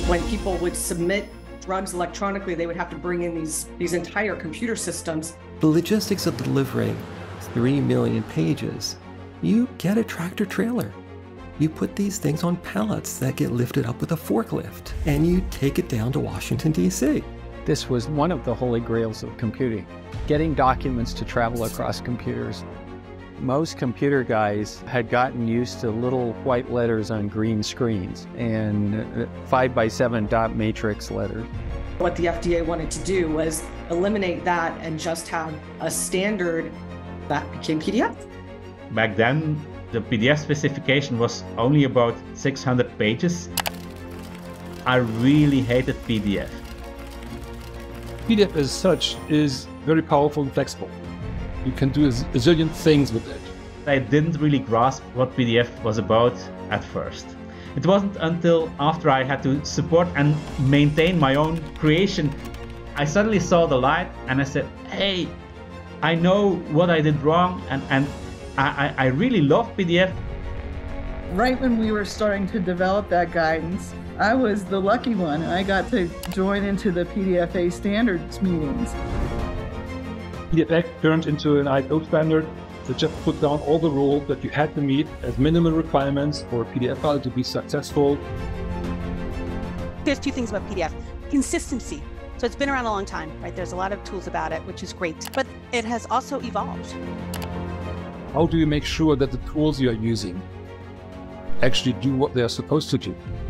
When people would submit drugs electronically, they would have to bring in these entire computer systems. The logistics of delivering 3 million pages, you get a tractor trailer. You put these things on pallets that get lifted up with a forklift, and you take it down to Washington, D.C. This was one of the holy grails of computing, getting documents to travel across computers. Most computer guys had gotten used to little white letters on green screens and 5x7 dot matrix letters. What the FDA wanted to do was eliminate that and just have a standard that became PDF. Back then, the PDF specification was only about 600 pages. I really hated PDF. PDF as such is very powerful and flexible. You can do a zillion things with it. I didn't really grasp what PDF was about at first. It wasn't until after I had to support and maintain my own creation, I suddenly saw the light and I said, hey, I know what I did wrong and I really love PDF. Right when we were starting to develop that guidance, I was the lucky one. I got to join into the PDFA standards meetings. PDFA turned into an ISO standard that just put down all the rules that you had to meet as minimum requirements for a PDF file to be successful. There's two things about PDF. Consistency. So it's been around a long time, right? There's a lot of tools about it, which is great, but it has also evolved. How do you make sure that the tools you're using actually do what they're supposed to do?